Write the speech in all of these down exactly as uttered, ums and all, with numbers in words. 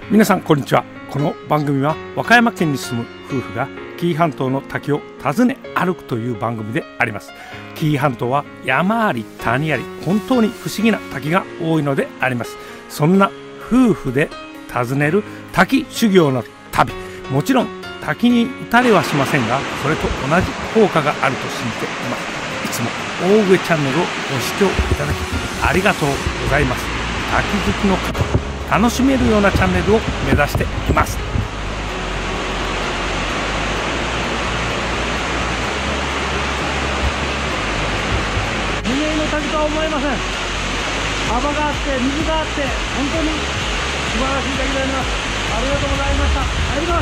皆さんこんにちは。この番組は和歌山県に住む夫婦が紀伊半島の滝を訪ね歩くという番組であります。紀伊半島は山あり谷あり本当に不思議な滝が多いのであります。そんな夫婦で訪ねる滝修行の旅、もちろん滝に打たれはしませんが、それと同じ効果があると信じています。いつも大上チャンネルをご視聴いただきありがとうございます。滝好きの方、楽しめるようなチャンネルを目指しています。無名の滝とは思えません。幅があって水があって本当に素晴らしい滝であります。ありがとうございました。入ります。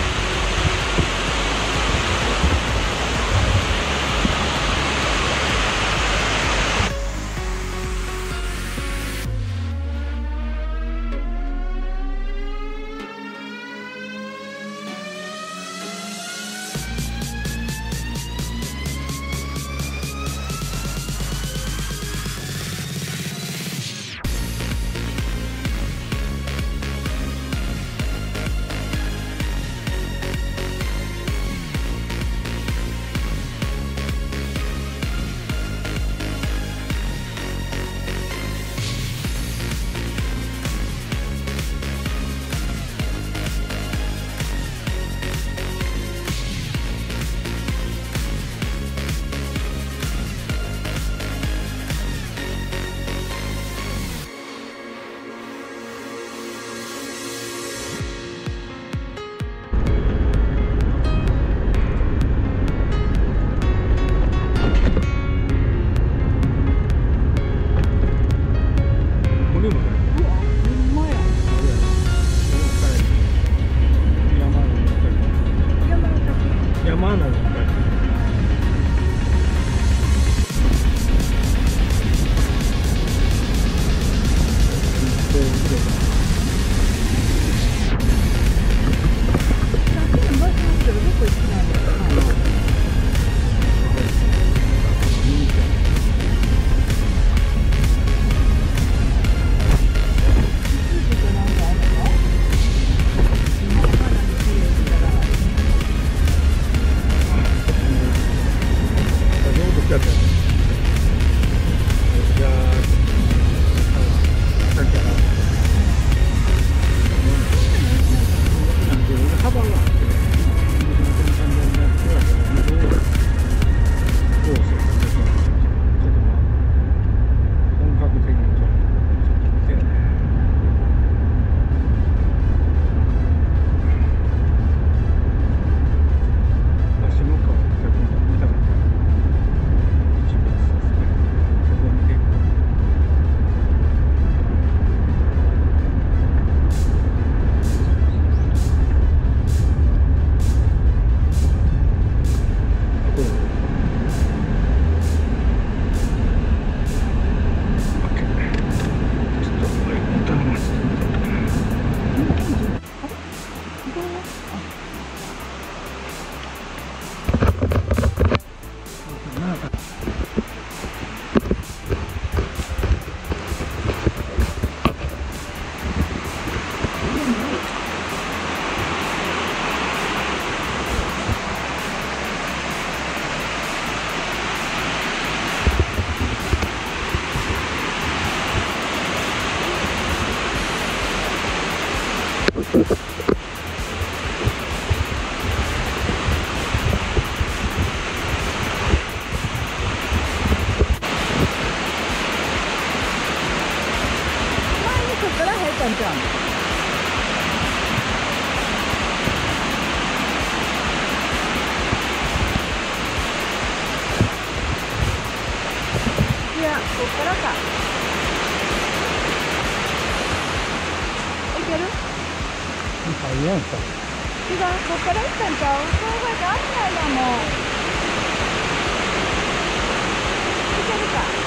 いや、こっからか。いける？ 入らんか。 違う、こっから行ったんちゃう？そうがあんないやもん。いけるか。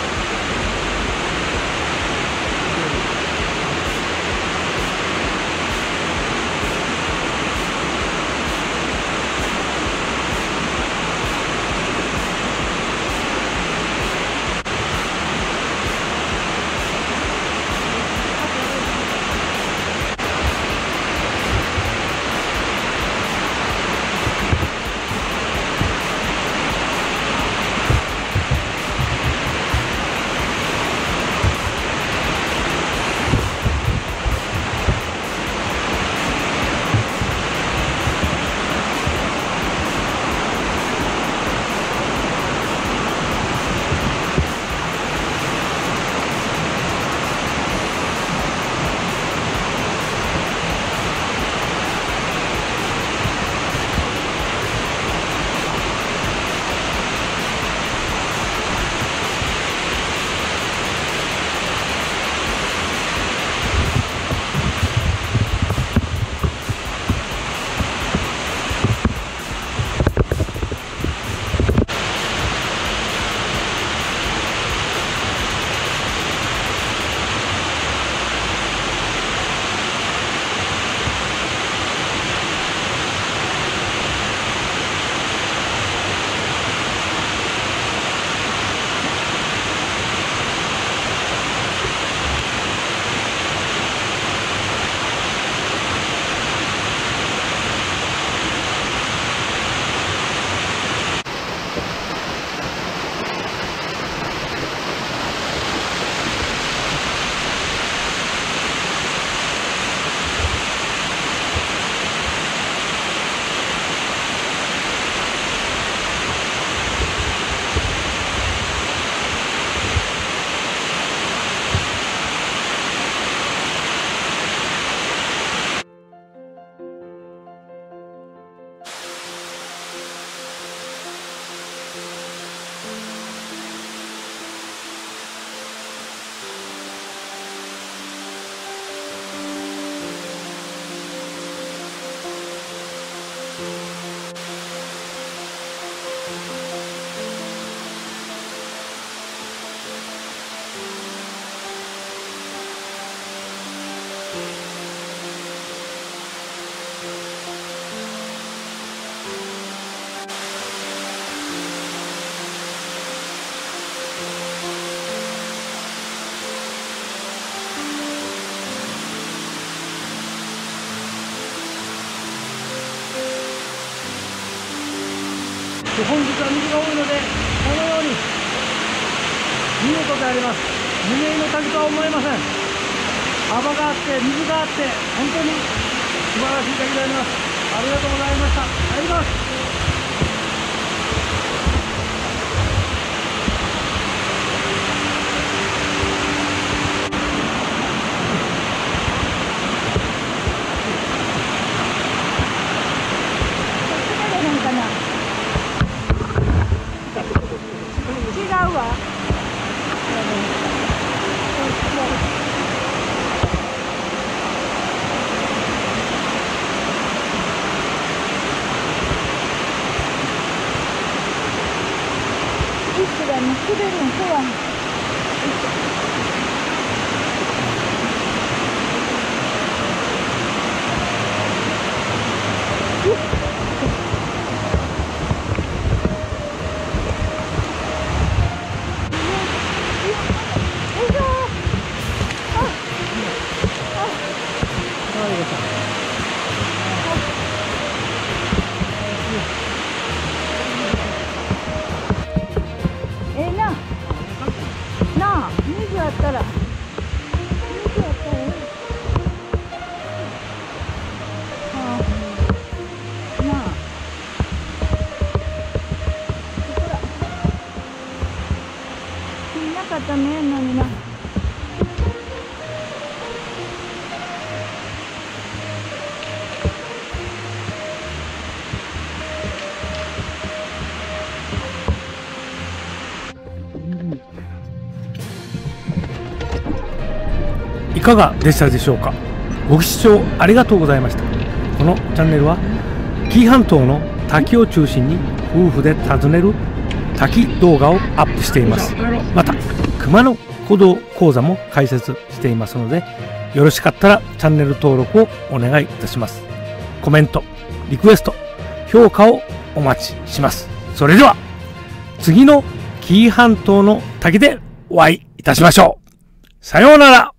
本日は水が多いので、このように見事であります。無名の滝とは思えません。幅があって水があって、本当に素晴らしい滝であります。ありがとうございました。帰ります。 違うわ。一緒だね、滑るの怖い。ええな。なあ、水あったら。水あったらいい。ああ。なあ。ほら。いなかったら見えんのにな。 いかがでしたでしょうか。ご視聴ありがとうございました。このチャンネルは紀伊半島の滝を中心に夫婦で訪ねる滝動画をアップしています。また熊野古道講座も開設していますので、よろしかったらチャンネル登録をお願いいたします。コメント、リクエスト、評価をお待ちします。それでは次の紀伊半島の滝でお会いいたしましょう。さようなら。